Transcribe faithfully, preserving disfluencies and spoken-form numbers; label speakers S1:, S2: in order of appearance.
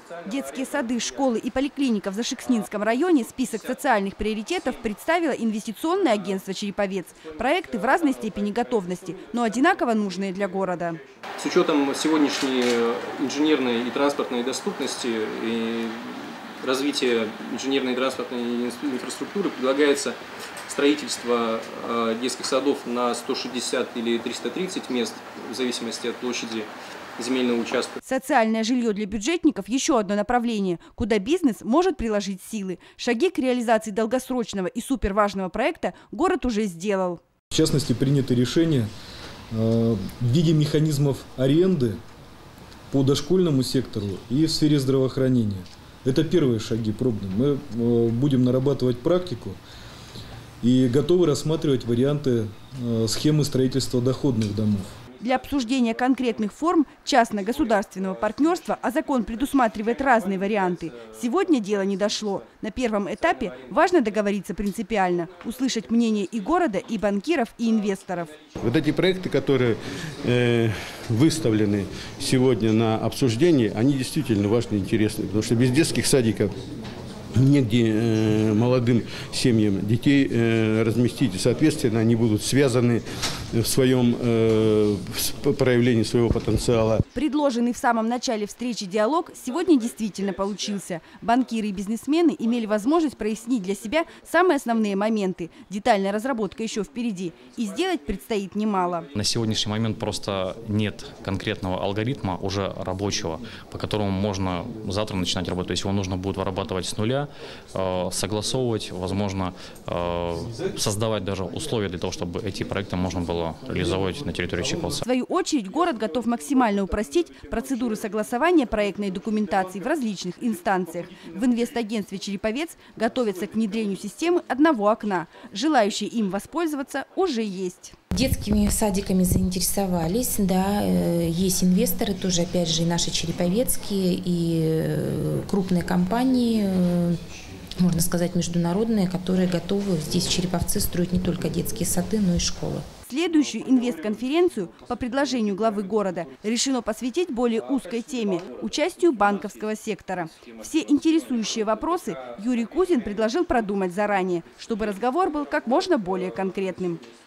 S1: Детские сады, школы и поликлиника в Зашекснинском районе список социальных приоритетов представило инвестиционное агентство «Череповец». Проекты в разной степени готовности, но одинаково нужные для города.
S2: С учетом сегодняшней инженерной и транспортной доступности и развития инженерной и транспортной инфраструктуры предлагается строительство детских садов на сто шестьдесят или триста тридцать мест в зависимости от площади земельного участка.
S1: Социальное жилье для бюджетников – еще одно направление, куда бизнес может приложить силы. Шаги к реализации долгосрочного и суперважного проекта город уже сделал.
S3: В частности, принято решение э, в виде механизмов аренды по дошкольному сектору и в сфере здравоохранения. Это первые шаги пробные. Мы э, будем нарабатывать практику и готовы рассматривать варианты э, схемы строительства доходных домов.
S1: Для обсуждения конкретных форм частно-государственного партнерства, а закон предусматривает разные варианты, сегодня дело не дошло. На первом этапе важно договориться принципиально, услышать мнение и города, и банкиров, и инвесторов.
S4: Вот эти проекты, которые э, выставлены сегодня на обсуждение, они действительно важны и интересны, потому что без детских садиков негде э, молодым семьям детей э, разместить. И, соответственно, они будут связаны в своем э, в проявлении своего потенциала.
S1: Предложенный в самом начале встречи диалог сегодня действительно получился. Банкиры и бизнесмены имели возможность прояснить для себя самые основные моменты. Детальная разработка еще впереди. И сделать предстоит немало.
S5: На сегодняшний момент просто нет конкретного алгоритма уже рабочего, по которому можно завтра начинать работать. То есть его нужно будет вырабатывать с нуля, согласовывать, возможно, создавать даже условия для того, чтобы эти проекты можно было реализовать на территории Чиповца.
S1: В свою очередь, город готов максимально упростить процедуры согласования проектной документации в различных инстанциях. В инвестагентстве «Череповец» готовятся к внедрению системы одного окна. Желающие им воспользоваться уже есть.
S6: Детскими садиками заинтересовались, да, есть инвесторы, тоже опять же и наши череповецкие, и крупные компании, можно сказать, международные, которые готовы здесь в Череповце строить не только детские сады, но и школы.
S1: Следующую инвестконференцию по предложению главы города решено посвятить более узкой теме – участию банковского сектора. Все интересующие вопросы Юрий Кузин предложил продумать заранее, чтобы разговор был как можно более конкретным.